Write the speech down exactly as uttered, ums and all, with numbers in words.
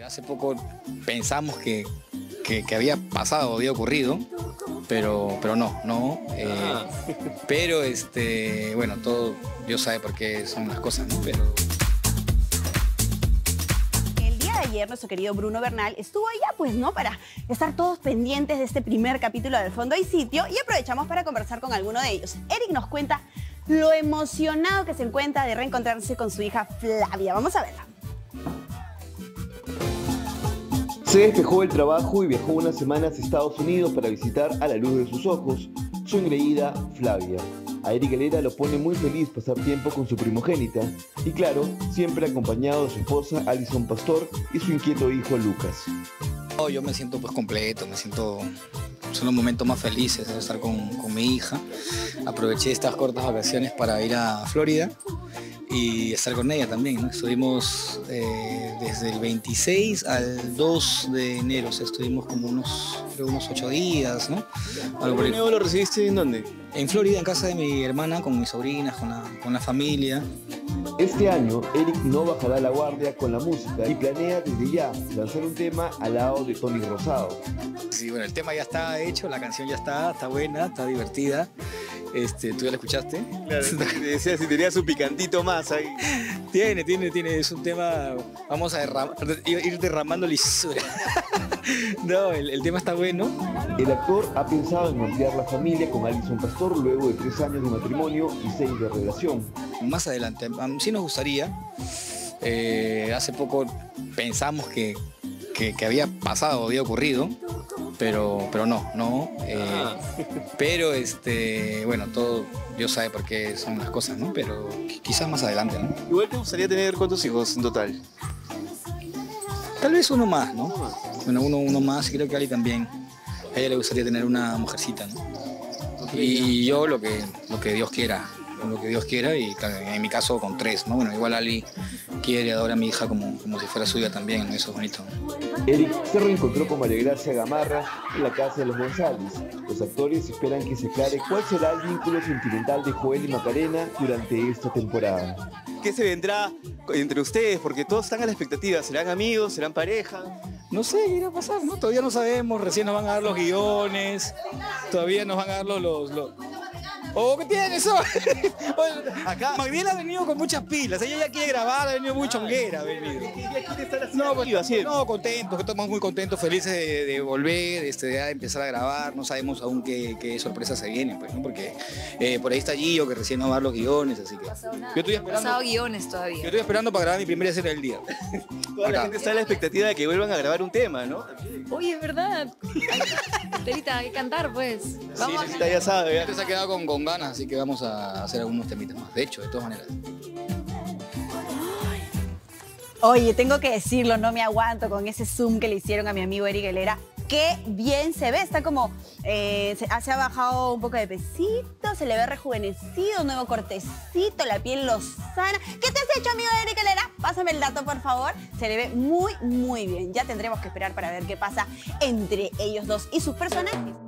Hace poco pensamos que, que, que había pasado, había ocurrido, pero, pero no, no. Eh, pero, este, bueno, todo Dios sabe por qué son las cosas, ¿no? Pero... El día de ayer, nuestro querido Bruno Bernal estuvo allá, pues, ¿no? Para estar todos pendientes de este primer capítulo del Fondo y Sitio, y aprovechamos para conversar con alguno de ellos. Eric nos cuenta lo emocionado que se encuentra de reencontrarse con su hija Flavia. Vamos a verla. Se despejó del trabajo y viajó unas semanas a Estados Unidos para visitar a la luz de sus ojos su engreída Flavia. A Eric Helera lo pone muy feliz pasar tiempo con su primogénita y, claro, siempre acompañado de su esposa Alison Pastor y su inquieto hijo Lucas. Oh, yo me siento pues completo, me siento... Son los momentos más felices de estar con, con mi hija. Aproveché estas cortas vacaciones para ir a Florida y estar con ella también, ¿no? Estuvimos eh, desde el veintiséis al dos de enero, o sea, estuvimos como unos, creo, unos ocho días, ¿no? Algo por el... ¿Lo recibiste en dónde? En Florida, en casa de mi hermana, con mis sobrinas, con la, con la familia. Este año, Eric no bajará la guardia con la música y planea desde ya lanzar un tema al lado de Tony Rosado. Sí, bueno, el tema ya está hecho, la canción ya está, está buena, está divertida. Este, ¿tú ya la escuchaste? Claro, te decía si tenía su picantito más ahí. Tiene, tiene, tiene, es un tema, vamos a derramar, ir derramando lisura. No, el, el tema está bueno. El actor ha pensado en ampliar la familia con Alison Pastor luego de tres años de matrimonio y seis de relación. Más adelante, sí nos gustaría. Eh, hace poco pensamos que, que, que había pasado, había ocurrido, pero, pero no, no. Eh, pero, este, bueno, todo Dios sabe por qué son las cosas, ¿no? Pero quizás más adelante, ¿no? Igual te gustaría tener ¿cuántos hijos en total? Tal vez uno más, ¿no? Bueno, uno, uno más, y creo que a Ali también. A ella le gustaría tener una mujercita, ¿no? Y yo lo que, lo que Dios quiera, lo que Dios quiera, y en mi caso con tres, ¿no? Bueno, igual Ali quiere y adora a mi hija como, como si fuera suya también, ¿no? Eso es bonito. Eric se reencontró con María Gracia Gamarra en la casa de los González. Los actores esperan que se aclare cuál será el vínculo sentimental de Joel y Macarena durante esta temporada. ¿Qué se vendrá entre ustedes? Porque todos están a la expectativa. ¿Serán amigos? ¿Serán pareja? No sé qué irá a pasar, ¿no? Todavía no sabemos, recién nos van a dar los guiones, todavía nos van a dar los... los, los... ¡Oh, qué tiene eso! Acá Magdiel ha venido con muchas pilas, ella ya quiere grabar, ha venido muy chonguera, ha venido. No, pues, no, contentos, que estamos muy contentos, felices de, de volver, este, de empezar a grabar, no sabemos aún qué, qué sorpresas se vienen, pues, ¿no? Porque eh, por ahí está Gio, que recién nos va a dar los guiones, así que... Yo estoy esperando, guiones todavía. Yo estoy esperando para grabar mi primera escena del día. Toda la gente está a la expectativa de que vuelvan a grabar un tema, ¿no? Oye, es verdad. Telita, hay que cantar, pues. Vamos sí, Telita ya sabe. Ya. Se ha quedado con, con ganas, así que vamos a hacer algunos temitas más. De hecho, de todas maneras. Oye, tengo que decirlo, no me aguanto con ese zoom que le hicieron a mi amigo Eric Helera. Qué bien se ve, está como, eh, se, se ha bajado un poco de pesito, se le ve rejuvenecido, un nuevo cortecito, la piel lozana. ¿Qué te has hecho, amigo de Eric Helera? Pásame el dato, por favor. Se le ve muy, muy bien. Ya tendremos que esperar para ver qué pasa entre ellos dos y sus personajes.